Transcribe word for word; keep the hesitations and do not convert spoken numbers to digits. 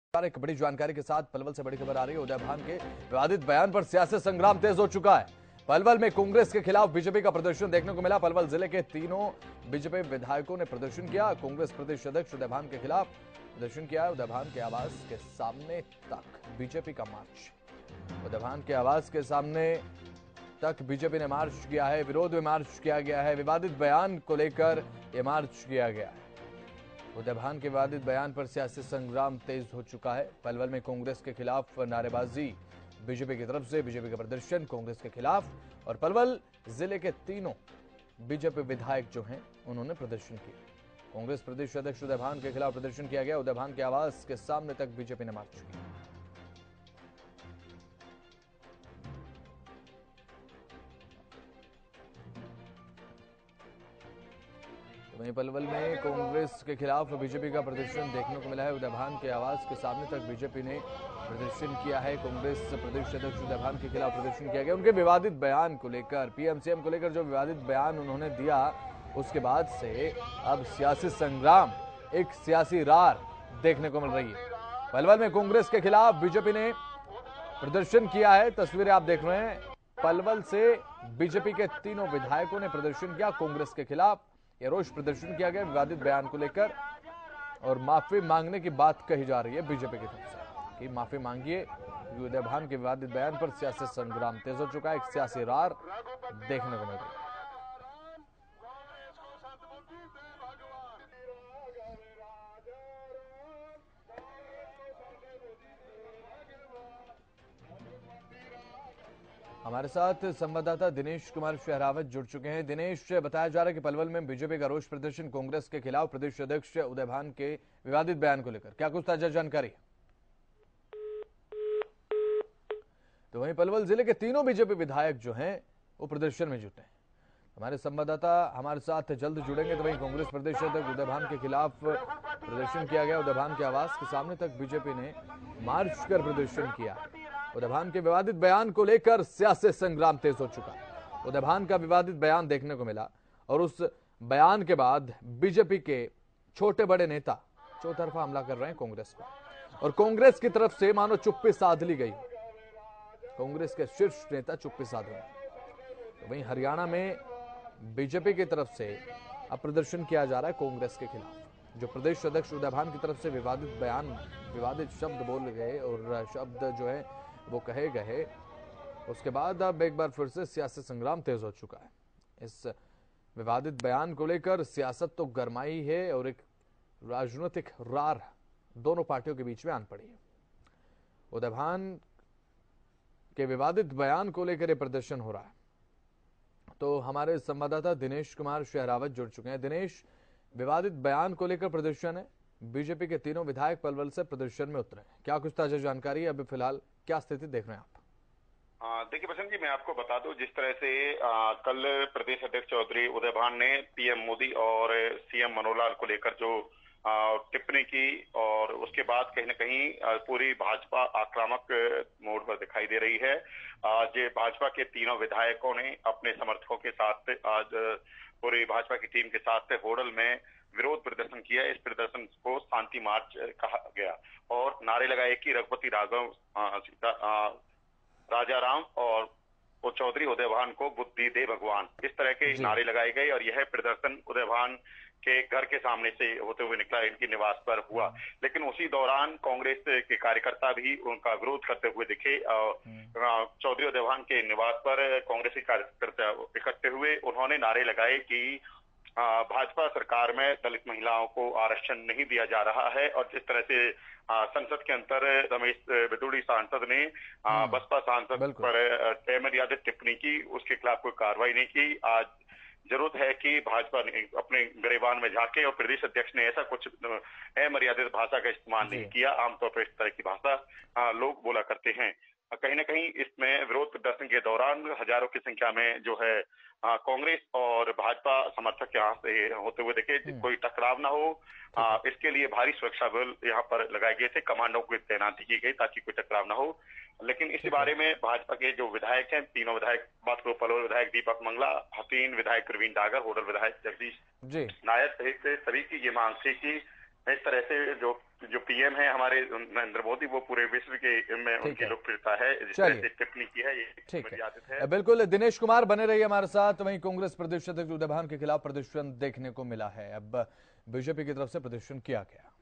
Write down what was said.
एक बड़ी जानकारी के साथ पलवल से बड़ी खबर आ रही है। उदय भान के विवादित बयान पर सियासी संग्राम तेज हो चुका है। पलवल में कांग्रेस के खिलाफ बीजेपी का प्रदर्शन देखने को मिला। पलवल जिले के तीनों बीजेपी विधायकों ने प्रदर्शन किया। कांग्रेस प्रदेश अध्यक्ष उदय भान के खिलाफ प्रदर्शन किया। उदय भान के आवास के सामने तक बीजेपी का मार्च उदय भान के आवास के सामने तक बीजेपी ने मार्च किया है। विरोध में मार्च किया गया है। विवादित बयान को लेकर यह मार्च किया गया है। उदय भान के विवादित बयान पर सियासी संग्राम तेज हो चुका है। पलवल में कांग्रेस के खिलाफ नारेबाजी, बीजेपी की तरफ से बीजेपी का प्रदर्शन कांग्रेस के खिलाफ, और पलवल जिले के तीनों बीजेपी विधायक जो हैं उन्होंने प्रदर्शन किया। कांग्रेस प्रदेश अध्यक्ष उदय भान के खिलाफ प्रदर्शन किया गया। उदय भान के आवास के सामने तक बीजेपी ने मार्च किया। वहीं पलवल में कांग्रेस के खिलाफ बीजेपी का प्रदर्शन देखने को मिला है। उदय भान के आवास के सामने तक बीजेपी ने प्रदर्शन किया है। कांग्रेस प्रदेश अध्यक्ष उदय भान के खिलाफ प्रदर्शन किया गया। उनके विवादित बयान को लेकर, पीएम सीएम को लेकर जो विवादित बयान उन्होंने दिया, उसके बाद से अब सियासी संग्राम, एक सियासी रार देखने को मिल रही है। पलवल में कांग्रेस के खिलाफ बीजेपी ने प्रदर्शन किया है। तस्वीरें आप देख रहे हैं। पलवल से बीजेपी के तीनों विधायकों ने प्रदर्शन किया कांग्रेस के खिलाफ। यह रोष प्रदर्शन किया गया विवादित बयान को लेकर, और माफी मांगने की बात कही जा रही है बीजेपी की तरफ से कि माफी मांगिए। उदय भान के विवादित बयान पर सियासी संग्राम तेज हो चुका है। एक सियासी रार देखने को मिल रही है। हमारे साथ संवाददाता दिनेश कुमार शहरावत जुड़ चुके हैं। दिनेश, बताया जा रहा है कि पलवल में बीजेपी का रोष प्रदर्शन कांग्रेस के खिलाफ प्रदेश अध्यक्ष उदय भान के विवादित बयान को लेकर, क्या कुछ ताजा जानकारी है? तो वहीं पलवल जिले के तीनों बीजेपी विधायक जो हैं वो प्रदर्शन में जुटे हैं। हमारे संवाददाता हमारे साथ जल्द जुड़ेंगे। तो वहीं कांग्रेस प्रदेश अध्यक्ष उदय भान के खिलाफ प्रदर्शन किया गया। उदय भान के आवास के सामने तक बीजेपी ने मार्च कर प्रदर्शन किया। उदय भान के विवादित बयान को लेकर सियासी संग्राम तेज हो चुका है। उदय भान का विवादित बयान देखने को मिला, और उस बयान के बाद बीजेपी के छोटे बड़े नेता चौतरफा हमला कर रहे हैं कांग्रेस पर, और कांग्रेस की तरफ से मानो चुप्पी साध ली गई। कांग्रेस के शीर्ष नेता चुप्पी साध रहे हैं। तो वहीं हरियाणा में बीजेपी की तरफ से अब प्रदर्शन किया जा रहा है कांग्रेस के खिलाफ। जो प्रदेश अध्यक्ष उदय भान की तरफ से विवादित बयान, विवादित शब्द बोल गए और शब्द जो है वो कहे गए, उसके बाद अब एक बार फिर से सियासी संग्राम तेज हो चुका है। इस विवादित बयान को लेकर सियासत तो गरमाई है, और एक राजनीतिक रार दोनों पार्टियों के बीच में आन पड़ी है। उदय भान के विवादित बयान को लेकर यह प्रदर्शन हो रहा है। तो हमारे संवाददाता दिनेश कुमार शहरावत जुड़ चुके हैं। दिनेश, विवादित बयान को लेकर प्रदर्शन है, बीजेपी के तीनों विधायक पलवल से प्रदर्शन में उतरे हैं, क्या कुछ ताजा जानकारी है? अभी फिलहाल क्या स्थिति देख रहे हैं आप? देखिए बसंत जी, मैं आपको बता दूं, जिस तरह से आ, कल प्रदेश अध्यक्ष चौधरी उदय भान ने पीएम मोदी और सीएम मनोहर लाल को लेकर जो टिप्पणी की, और उसके बाद कहीं न कहीं पूरी भाजपा आक्रामक मोड पर दिखाई दे रही है। आज भाजपा के तीनों विधायकों ने अपने समर्थकों के साथ, आज पूरी भाजपा की टीम के साथ होडल में विरोध प्रदर्शन किया। इस प्रदर्शन को शांति मार्च कहा गया, और नारे लगाए कि रघुपति राघव, राजा राम और चौधरी उदय भान को बुद्धि दे भगवान, इस तरह के नारे लगाए गए। और यह प्रदर्शन उदय भान के घर के सामने से होते हुए निकला, इनकी निवास पर हुआ। लेकिन उसी दौरान कांग्रेस के कार्यकर्ता भी उनका विरोध करते हुए दिखे। चौधरी उदय भान के निवास पर कांग्रेस के कार्यकर्ता इकट्ठे हुए। उन्होंने नारे लगाए कि भाजपा सरकार में दलित महिलाओं को आरक्षण नहीं दिया जा रहा है, और जिस तरह से संसद के अंदर रमेश बिदुड़ी सांसद ने बसपा सांसद पर अमर्यादित टिप्पणी की, उसके खिलाफ कोई कार्रवाई नहीं की। आज जरूरत है कि भाजपा ने अपने गिरेबान में झांके, और प्रदेश अध्यक्ष ने ऐसा कुछ अमर्यादित भाषा का इस्तेमाल नहीं किया। आमतौर पर इस तरह की भाषा लोग बोला करते हैं। कहीं ना कहीं इसमें विरोध प्रदर्शन के दौरान हजारों की संख्या में जो है कांग्रेस और भाजपा समर्थक यहाँ से होते हुए देखे। कोई टकराव ना हो, आ, इसके लिए भारी सुरक्षा बल यहाँ पर लगाए गए थे, कमांडो की तैनाती की गई ताकि कोई टकराव ना हो। लेकिन इस बारे में भाजपा के जो विधायक हैं, तीनों विधायक, बात करो पलवल विधायक दीपक मंगला, हसीन विधायक प्रवीण डागर, होडल विधायक जगदीश नायर सहित सभी की ये मांग थी कि इस तरह से जो जो पीएम है हमारे नरेंद्र मोदी, वो पूरे विश्व के में उनकी लोकप्रियता है। जिस तरह से टिप्पणी की है, ये ठीक मर्यादित है। बिल्कुल, दिनेश कुमार बने रहिए हमारे साथ। वहीं कांग्रेस प्रदेश अध्यक्ष उदय भान के खिलाफ प्रदर्शन देखने को मिला है। अब बीजेपी की तरफ से प्रदर्शन किया गया।